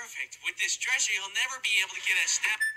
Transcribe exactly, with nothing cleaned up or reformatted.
Perfect. With this dresser, you'll never be able to get a snap.